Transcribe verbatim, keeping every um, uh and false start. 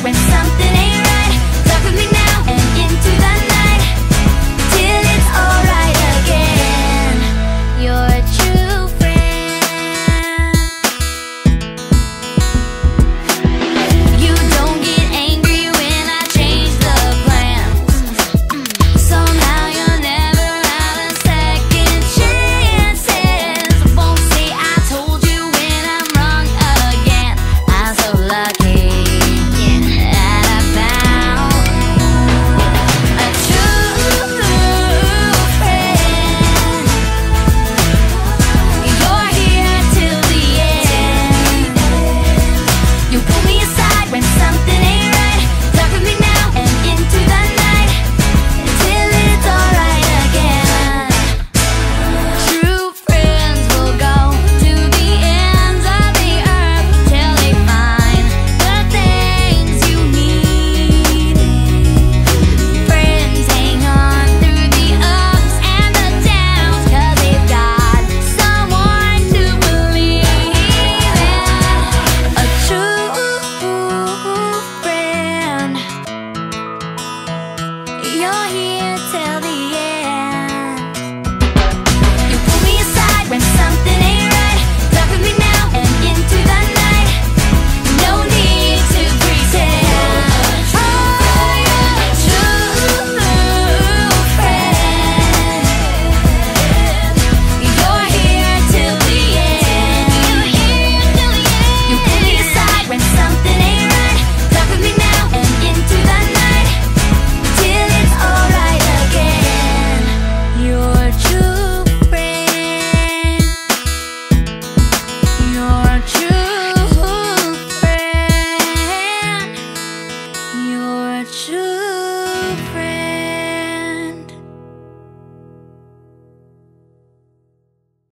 when something ain't right. Talk with me now and into the night, till it's alright again. You're a true friend. You don't get angry when I change the plans, so now you're never out of second chances. Won't say I told you when I'm wrong again. I'm so lucky that I found a true friend. You're here till the end. You pull me aside when something ain't right. Talk with me now and into the night, till it's alright again. True friends will go to the ends of the earth till they find the things you need. Friends hang on through the ups and the downs, 'cause they've got someone to believe in. A true friend. You're here till the end. You pull me aside when something ain't right. Talk with me now and into the night. No need to pretend. Oh, you're a true friend. You're here till the end. You pull me aside when something ain't right. Talk with me now and into the night, till it's alright again. You're a true friend. You're a true friend. You're a true friend.